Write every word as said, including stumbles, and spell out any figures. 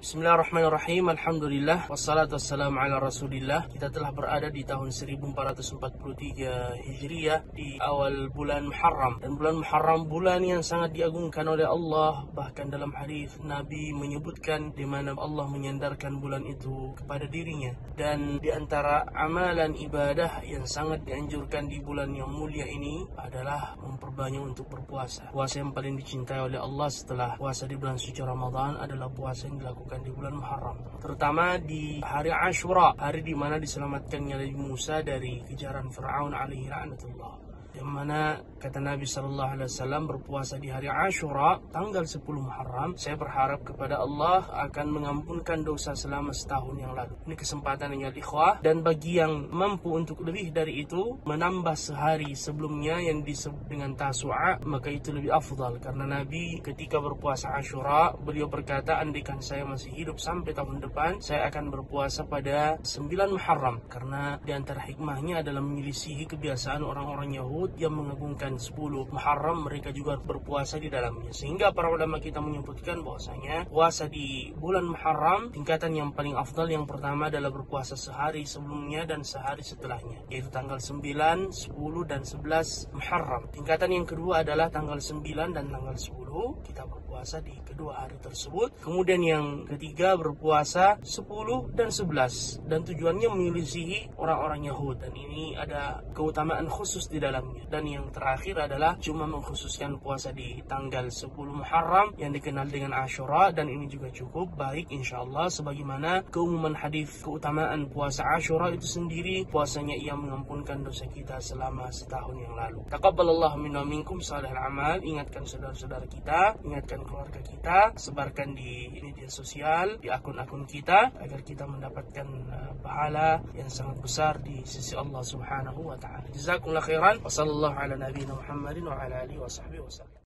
Bismillahirrahmanirrahim. Alhamdulillah wassalatu wassalamu ala Rasulillah. Kita telah berada di tahun seribu empat ratus empat puluh tiga Hijriah di awal bulan Muharram. Dan bulan Muharram bulan yang sangat diagungkan oleh Allah. Bahkan dalam hadis Nabi menyebutkan di mana Allah menyandarkan bulan itu kepada dirinya. Dan di antara amalan ibadah yang sangat dianjurkan di bulan yang mulia ini adalah memperbanyak untuk berpuasa. Puasa yang paling dicintai oleh Allah setelah puasa di bulan suci Ramadan adalah puasa yang dilakukan di bulan Muharram, terutama di hari Ashura, hari di mana diselamatkannya Nabi Musa dari kejaran Fir'aun alaihi la'natullah. Yang mana kata Nabi sallallahu alaihi wasallam berpuasa di hari Ashura tanggal sepuluh Muharram, saya berharap kepada Allah akan mengampunkan dosa selama setahun yang lalu. Ini kesempatan yang ikhwah, dan bagi yang mampu untuk lebih dari itu menambah sehari sebelumnya yang disebut dengan Tasu'a, maka itu lebih afdal, karena Nabi ketika berpuasa Ashura beliau berkata, andaikan saya masih hidup sampai tahun depan saya akan berpuasa pada sembilan Muharram, karena di antara hikmahnya adalah menyelisihi kebiasaan orang-orang Yahudi yang mengagungkan sepuluh Muharram, mereka juga berpuasa di dalamnya. Sehingga para ulama kita menyebutkan bahwasanya puasa di bulan Muharram tingkatan yang paling afdal yang pertama adalah berpuasa sehari sebelumnya dan sehari setelahnya, yaitu tanggal sembilan, sepuluh dan sebelas Muharram. Tingkatan yang kedua adalah tanggal sembilan dan tanggal sepuluh, kita berpuasa di kedua hari tersebut. Kemudian yang ketiga berpuasa sepuluh dan sebelas, dan tujuannya menyelisihi orang-orang Yahudi, dan ini ada keutamaan khusus di dalamnya. Dan yang terakhir adalah cuma mengkhususkan puasa di tanggal sepuluh Muharram yang dikenal dengan Ashura, dan ini juga cukup baik insyaallah, sebagaimana keumuman hadis keutamaan puasa Ashura itu sendiri, puasanya ia mengampunkan dosa kita selama setahun yang lalu. Taqabbalallahu minna wa minkum salihal amal. Ingatkan saudara-saudara kita, ingatkan keluarga kita, sebarkan di media sosial, di akun-akun kita, agar kita mendapatkan uh, pahala yang sangat besar di sisi Allah Subhanahu wa taala. Jazakumullah khairan. Sallallahu ala nabiyina Muhammadin wa ala alihi wa sahbihi wasallam.